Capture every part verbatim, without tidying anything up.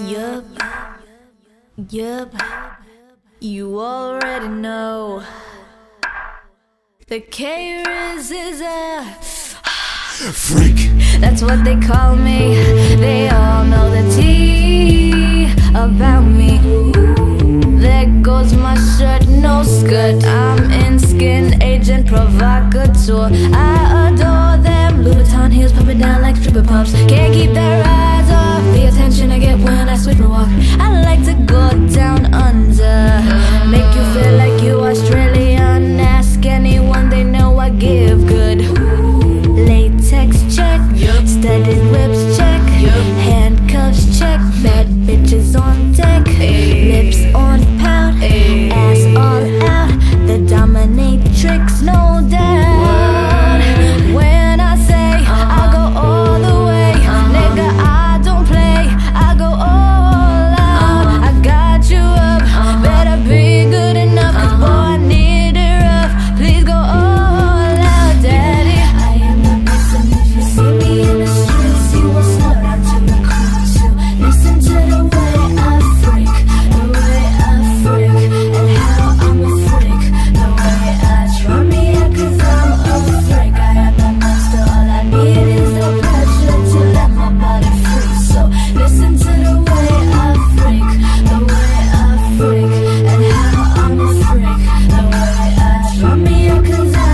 Yup, yup, you already know. The K-Riz is a freak. That's what they call me. They all know the tea about me. There goes my shirt, no skirt. I'm in skin, agent provocateur. I adore them. Louboutin heels pumping down like stripper pumps. Can't keep their eyes off the attention I get when I sweep and walk. I like to go down under, make you feel like you Australian. Ask anyone, they know I give good. Latex check, yep. Studded whips check, yep. Handcuffs check, bad bitches on deck, ay. Lips on pout, ay. Ass all out, the dominatrix, no doubt. Word. When I say uh-huh. I go all the way, uh-huh. nigga, I don't play, I go all out. uh-huh. I got you up, uh-huh. better be good enough, cause uh-huh. boy I need it rough. Please go all out, daddy. I am the best, and if you see me in the streets, you will slow down to the crowd too. Listen to the way I freak, the way I freak, and how I'm a freak, the way I try me out, cause I'm a freak. I am the monster, all I need is the pressure to let my body free. So listen to the way I freak, the way I freak, and how I'm a freak, the way I try me out, cause I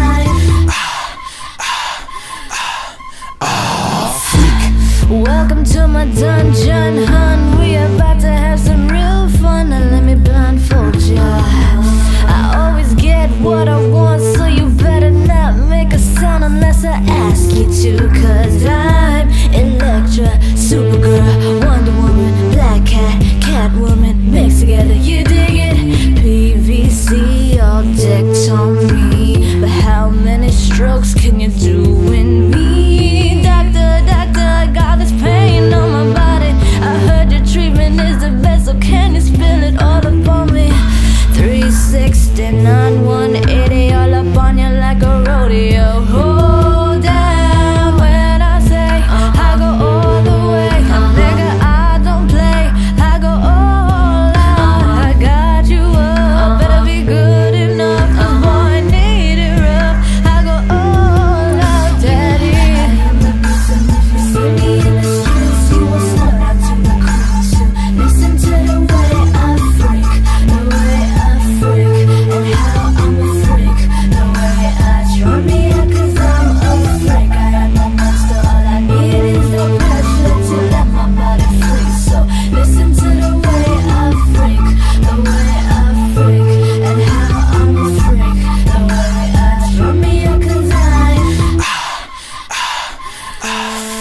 Welcome to my dungeon, hun. We about to have some real fun. Now let me blindfold ya. I always get what I want, so you better not make a sound unless I ask you to. Cause I'm Electra, Supergirl, Wonder Woman, Black Cat, Catwoman, mixed together, you dig it? P V C all decked on me, but how many strokes can you do in me? Doctor, doctor, I got this pain on my body. I heard your treatment is the best, so can you spill it all up on me? Three sixty-nine, one eighty, all up on you like a rodeo. Hold down when I say I go all the way, nigga, I don't play, I go all out. I got you up, better be good enough, boy, I need it rough. I go all out, daddy. I am the beast, and if you see me in the streets, you will slow down to the crowd too. Listen to the way I freak, the way I freak, and how I'm a freak, the way I try me out, cause I'm a freak. I am no monster, all I need is the pressure to let my body free. So listen to the way I freak, the way I freak, and how I'm a freak, the way I try me out, cause I